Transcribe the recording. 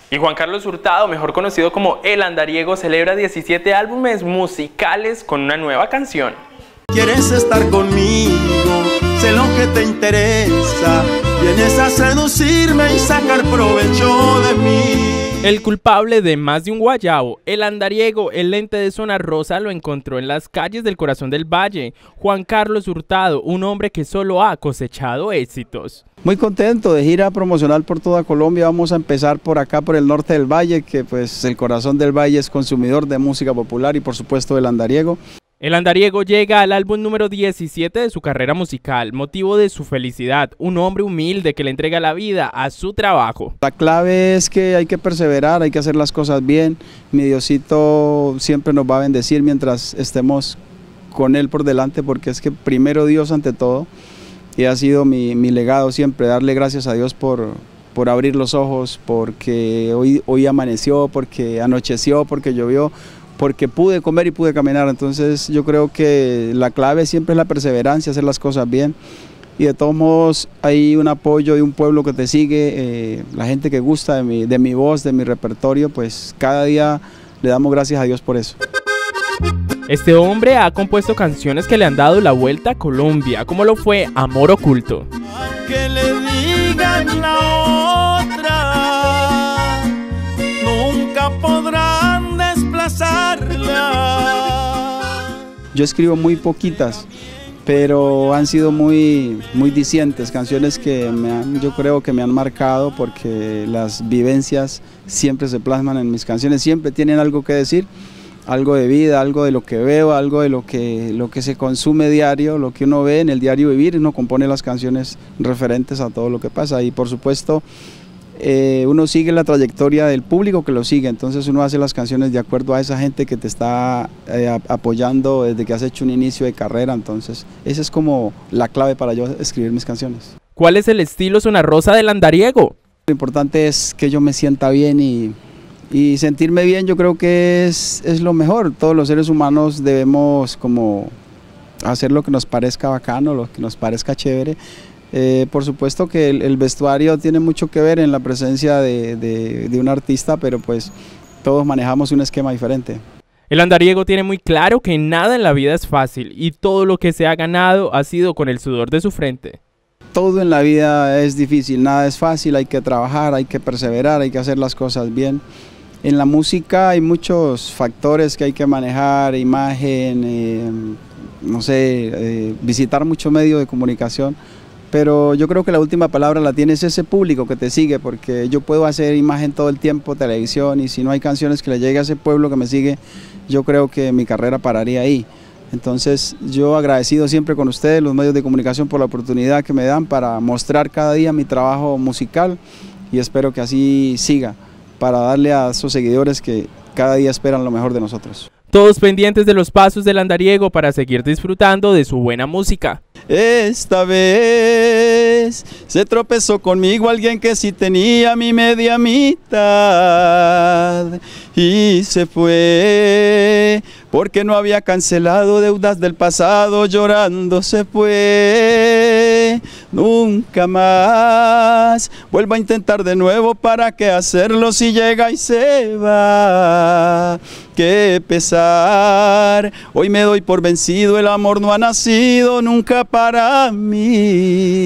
Y Juan Carlos Hurtado, mejor conocido como El Andariego, celebra 17 álbumes musicales con una nueva canción. Quieres estar conmigo, sé lo que te interesa, vienes a seducirme y sacar provecho de mí. El culpable de más de un guayabo, El Andariego, el lente de zona rosa, lo encontró en las calles del corazón del valle. Juan Carlos Hurtado, un hombre que solo ha cosechado éxitos. Muy contento de gira promocional por toda Colombia. Vamos a empezar por acá, por el norte del valle, que pues el corazón del valle es consumidor de música popular y por supuesto El Andariego. El Andariego llega al álbum número 17 de su carrera musical, motivo de su felicidad, un hombre humilde que le entrega la vida a su trabajo. La clave es que hay que perseverar, hay que hacer las cosas bien. Mi Diosito siempre nos va a bendecir mientras estemos con Él por delante, porque es que primero Dios ante todo, y ha sido mi legado siempre, darle gracias a Dios por abrir los ojos, porque hoy amaneció, porque anocheció, porque llovió, porque pude comer y pude caminar. Entonces yo creo que la clave siempre es la perseverancia, hacer las cosas bien, y de todos modos hay un apoyo de un pueblo que te sigue, la gente que gusta de mi voz, de mi repertorio, pues cada día le damos gracias a Dios por eso. Este hombre ha compuesto canciones que le han dado la vuelta a Colombia, como lo fue Amor Oculto. Que le digan la otra, nunca podrán desplazarla. Yo escribo muy poquitas, pero han sido muy dicientes, canciones que yo creo que me han marcado, porque las vivencias siempre se plasman en mis canciones, siempre tienen algo que decir, algo de vida, algo de lo que veo, algo de lo que se consume diario, lo que uno ve en el diario vivir. Uno compone las canciones referentes a todo lo que pasa, y por supuesto uno sigue la trayectoria del público que lo sigue, entonces uno hace las canciones de acuerdo a esa gente que te está apoyando desde que has hecho un inicio de carrera. Entonces esa es como la clave para yo escribir mis canciones. ¿Cuál es el estilo zona rosa del Andariego? Lo importante es que yo me sienta bien, y sentirme bien yo creo que es lo mejor. Todos los seres humanos debemos como hacer lo que nos parezca bacano, lo que nos parezca chévere. Por supuesto que el vestuario tiene mucho que ver en la presencia de un artista, pero pues todos manejamos un esquema diferente. El Andariego tiene muy claro que nada en la vida es fácil, y todo lo que se ha ganado ha sido con el sudor de su frente. Todo en la vida es difícil, nada es fácil, hay que trabajar, hay que perseverar, hay que hacer las cosas bien. En la música hay muchos factores que hay que manejar, imagen, no sé, visitar muchos medios de comunicación, pero yo creo que la última palabra la tiene ese público que te sigue, porque yo puedo hacer imagen todo el tiempo, televisión, y si no hay canciones que le llegue a ese pueblo que me sigue, yo creo que mi carrera pararía ahí. Entonces yo agradecido siempre con ustedes, los medios de comunicación, por la oportunidad que me dan para mostrar cada día mi trabajo musical, y espero que así siga, para darle a esos seguidores que cada día esperan lo mejor de nosotros. Todos pendientes de los pasos del Andariego para seguir disfrutando de su buena música. Esta vez se tropezó conmigo alguien que sí tenía mi media mitad, y se fue porque no había cancelado deudas del pasado, llorando se fue. Nunca más vuelvo a intentar de nuevo, para qué hacerlo si llega y se va. Qué pesar, hoy me doy por vencido, el amor no ha nacido nunca para mí.